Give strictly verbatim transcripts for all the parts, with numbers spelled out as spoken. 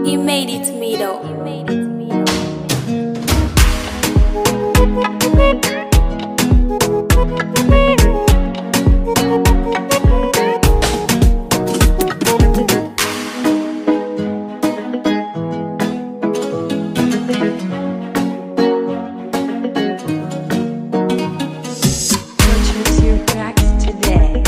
You made it to me though. You made it to me Purchase your tracks today.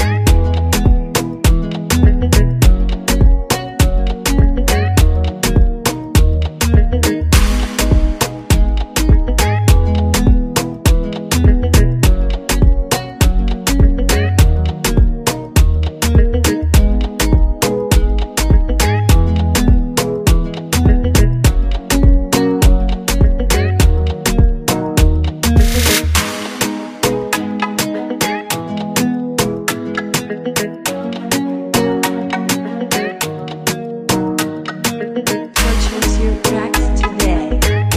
Purchase your tracks today.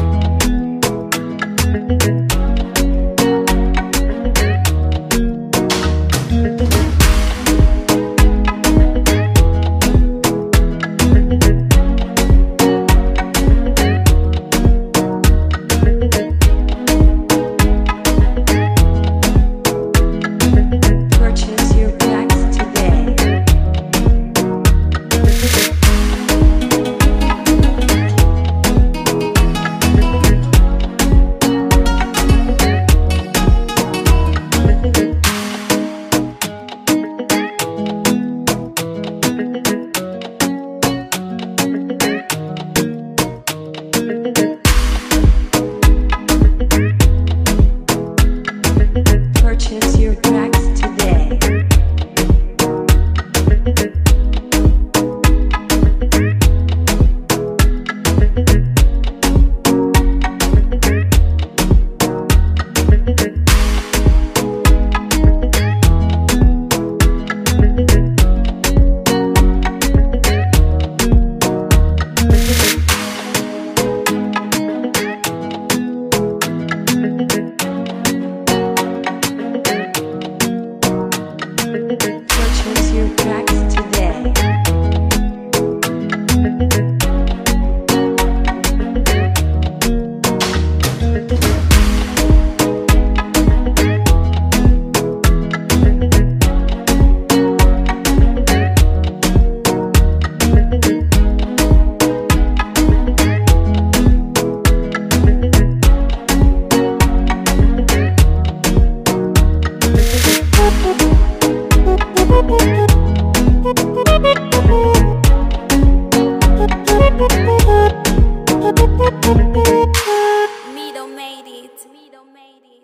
Purchase your tracks today. Purchase your tracks today. Purchase your tracks today. Mido made it. Mido made it.